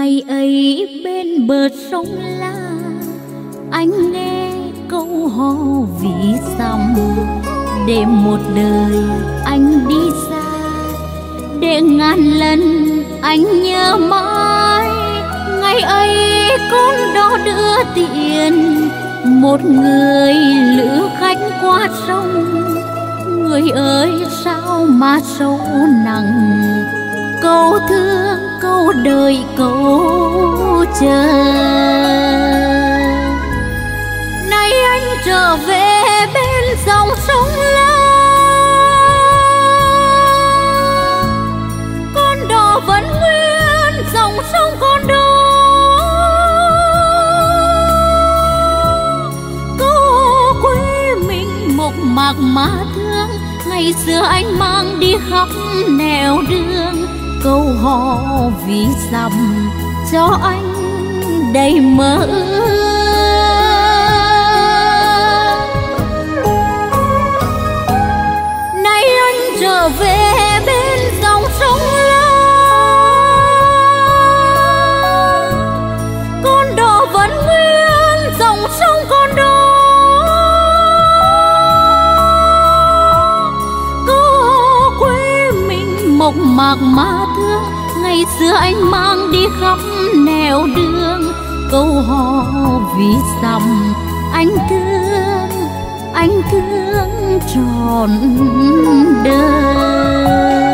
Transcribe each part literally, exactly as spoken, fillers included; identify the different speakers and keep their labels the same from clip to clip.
Speaker 1: Ngày ấy bên bờ sông La, anh nghe câu hò ví dặm, để một đời anh đi xa, để ngàn lần anh nhớ mãi. Ngày ấy con đó đưa tiền một người lữ khách qua sông. Người ơi sao mà sâu nặng, câu thương câu đợi câu chờ. Nay anh trở về bên dòng sông La, con đò vẫn nguyên dòng sông con đó. Câu quê mình mộc mạc mà thương, ngày xưa anh mang đi khắp nẻo đường. Câu hò ví dặm cho anh đầy mơ ước. Nay anh trở về bên dòng sông La, con đò vẫn nguyên dòng sông con đó. Câu quê mình mộc mạc mà thương, ngày xưa anh mang đi khắp nẻo đường. Câu hò ví dặm anh thương, anh thương trọn đời.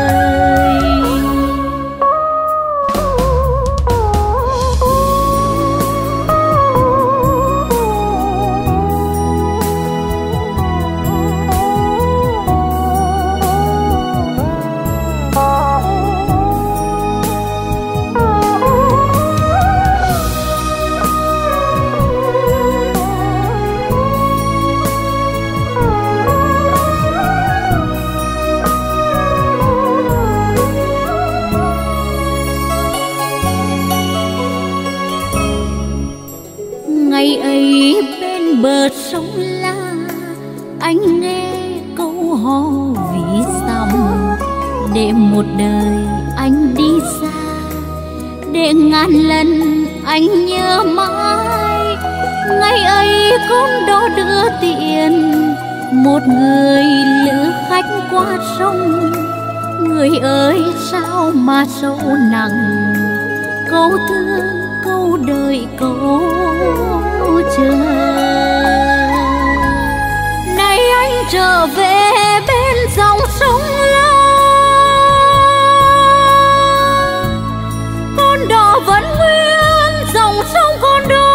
Speaker 1: Ngày ấy bên bờ sông La, anh nghe câu hò ví dặm, để một đời anh đi xa, để ngàn lần anh nhớ mãi. Ngày ấy con đó đưa tiền một người lữ khách qua sông. Người ơi sao mà sâu nặng, câu thương câu đợi câu chờ. Nay anh trở về bên dòng sông La, con đò vẫn nguyên dòng sông con đó.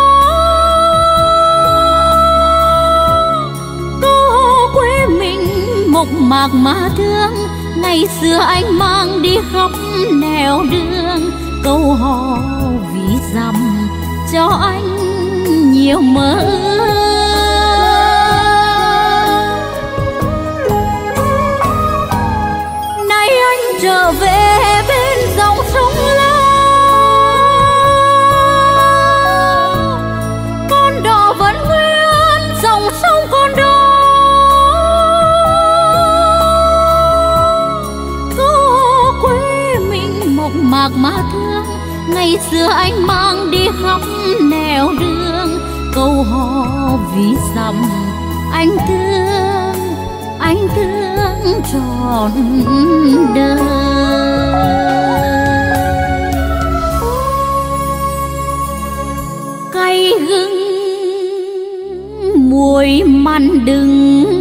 Speaker 1: Câu quê mình mộc mạc mà thương, ngày xưa anh mang đi khắp nẻo đường. Câu hò ví dặm cho anh nhiều mơ ước. Nay anh trở về bên dòng sông La, con đò vẫn nguyên dòng sông con đó. Câu quê mình mộc mạc mà thương, ngày xưa anh mang đi khắp nẻo đường. Câu hò ví dặm anh thương, anh thương trọn đời. Cay gừng muối mặn đừng